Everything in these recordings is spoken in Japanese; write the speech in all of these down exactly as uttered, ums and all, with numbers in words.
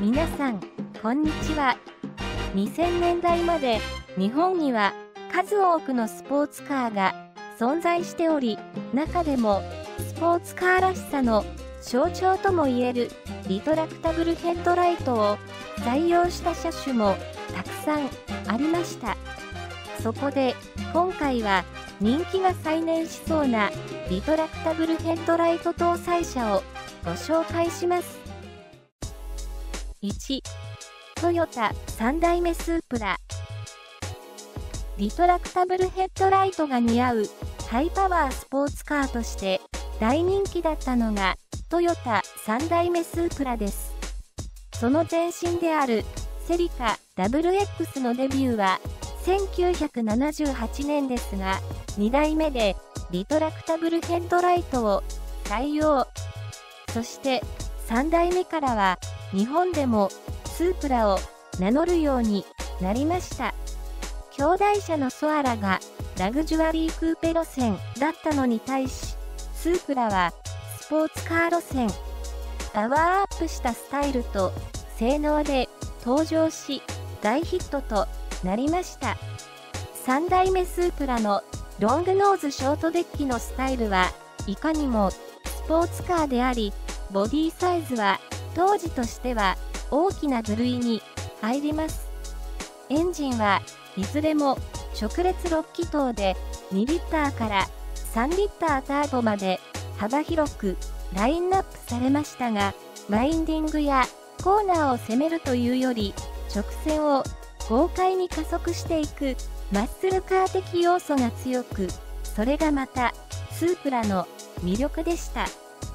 皆さん、こんにちは。にせんねんだいまで日本には数多くのスポーツカーが存在しており、中でもスポーツカーらしさの象徴ともいえるリトラクタブルヘッドライトを採用した車種もたくさんありました。そこで今回は人気が再燃しそうなリトラクタブルヘッドライト搭載車をご紹介します。いち. トヨタさんだいめスープラ。リトラクタブルヘッドライトが似合うハイパワースポーツカーとして大人気だったのがトヨタさんだいめスープラです。その前身であるセリカ ダブルエックス のデビューはせんきゅうひゃくななじゅうはちねんですが、にだいめでリトラクタブルヘッドライトを採用。そしてさんだいめからは日本でもスープラを名乗るようになりました。兄弟車のソアラがラグジュアリークーペ路線だったのに対し、スープラはスポーツカー路線。パワーアップしたスタイルと性能で登場し、大ヒットとなりました。さんだいめスープラのロングノーズショートデッキのスタイルはいかにもスポーツカーであり、ボディサイズは当時としては大きな部類に入ります。エンジンはいずれも直列ろっきとうでにリッターからさんリッターターボまで幅広くラインナップされましたが、ワインディングやコーナーを攻めるというより直線を豪快に加速していくマッスルカー的要素が強く、それがまたスープラの魅力でした。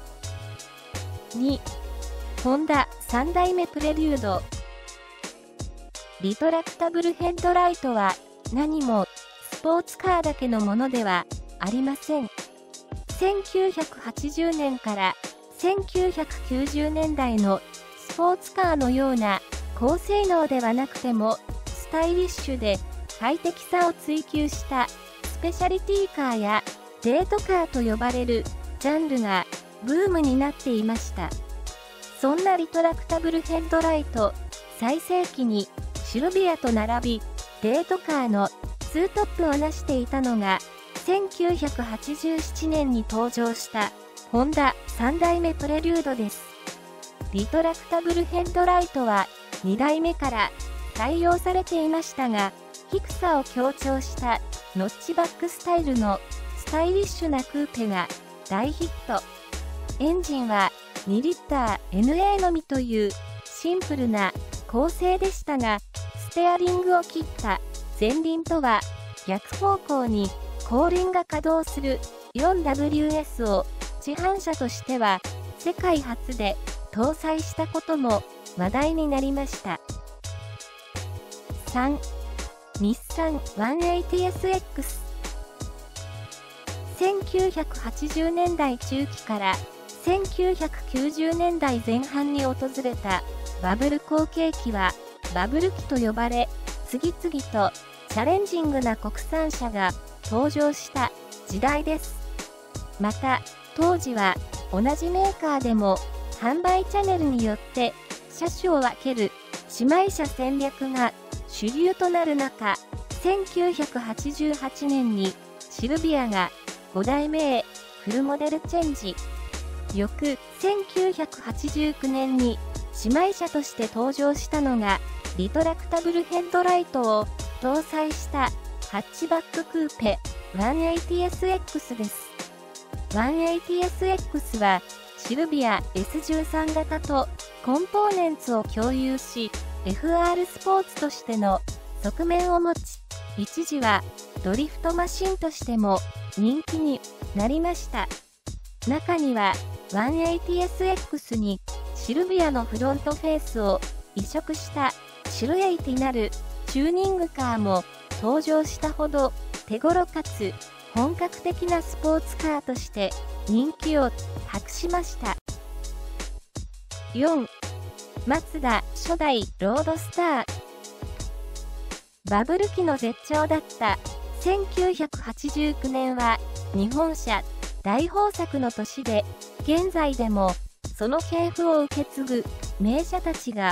に. ホンダさんだいめプレリュード。リトラクタブルヘッドライトは何もスポーツカーだけのものではありません。せんきゅうひゃくはちじゅうねんからせんきゅうひゃくきゅうじゅうねんだいのスポーツカーのような高性能ではなくてもスタイリッシュで快適さを追求したスペシャリティカーやデートカーと呼ばれるジャンルがブームになっていました。そんなリトラクタブルヘッドライト最盛期にシルビアと並びデートカーのツートップを成していたのがせんきゅうひゃくはちじゅうななねんに登場したホンダさんだいめプレリュードです。リトラクタブルヘッドライトはにだいめから採用されていましたが、低さを強調したノッチバックスタイルのスタイリッシュなクーペが大ヒット。エンジンはにリッター エヌエー のみというシンプルな構成でしたが、ステアリングを切った前輪とは逆方向に後輪が稼働する よんダブリューエス を市販車としては世界初で搭載したことも話題になりました。さん. 日産 いちはちゼロエスエックス。せんきゅうひゃくはちじゅうねんだい中期からせんきゅうひゃくきゅうじゅうねんだいぜん半に訪れたバブル後継期はバブル期と呼ばれ、次々とチャレンジングな国産車が登場した時代です。また当時は同じメーカーでも販売チャンネルによって車種を分ける姉妹車戦略が主流となる中、せんきゅうひゃくはちじゅうはちねんにシルビアがごだいめへフルモデルチェンジ。翌せんきゅうひゃくはちじゅうきゅうねんに姉妹車として登場したのがリトラクタブルヘッドライトを搭載したハッチバッククーペ いちはちゼロエスエックス です。いちはちゼロエスエックス はシルビア エスじゅうさん 型とコンポーネンツを共有し、エフアール スポーツとしての側面を持ち、一時はドリフトマシンとしても人気になりました。中には いちはちゼロエスエックス にシルビアのフロントフェースを移植したシルエイティなるチューニングカーも登場したほど手頃かつ本格的なスポーツカーとして人気を博しました。よん. マツダ初代ロードスター。バブル期の絶頂だったせんきゅうひゃくはちじゅうきゅうねんは日本車大豊作の年で、現在でもその系譜を受け継ぐ名車たちが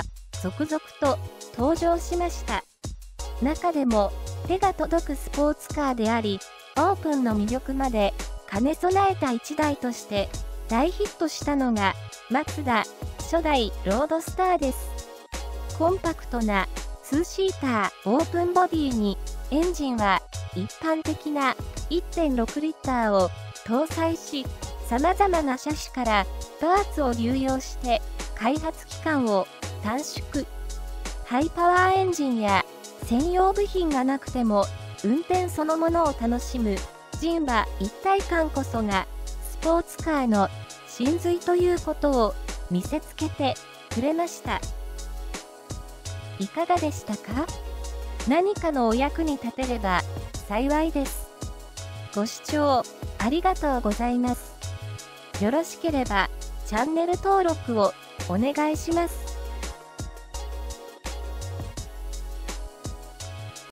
続々と登場しました。中でも手が届くスポーツカーであり、オープンの魅力まで兼ね備えた一台として大ヒットしたのがマツダ初代ロードスターです。コンパクトなツーシーターオープンボディにエンジンは一般的な いってんろくリッターを搭載し、様々な車種からパーツを流用して開発期間を短縮。ハイパワーエンジンや専用部品がなくても運転そのものを楽しむ人馬一体感こそがスポーツカーの真髄ということを見せつけてくれました。いかがでしたか？何かのお役に立てれば幸いです。ご視聴ありがとうございます。よろしければチャンネル登録をお願いします。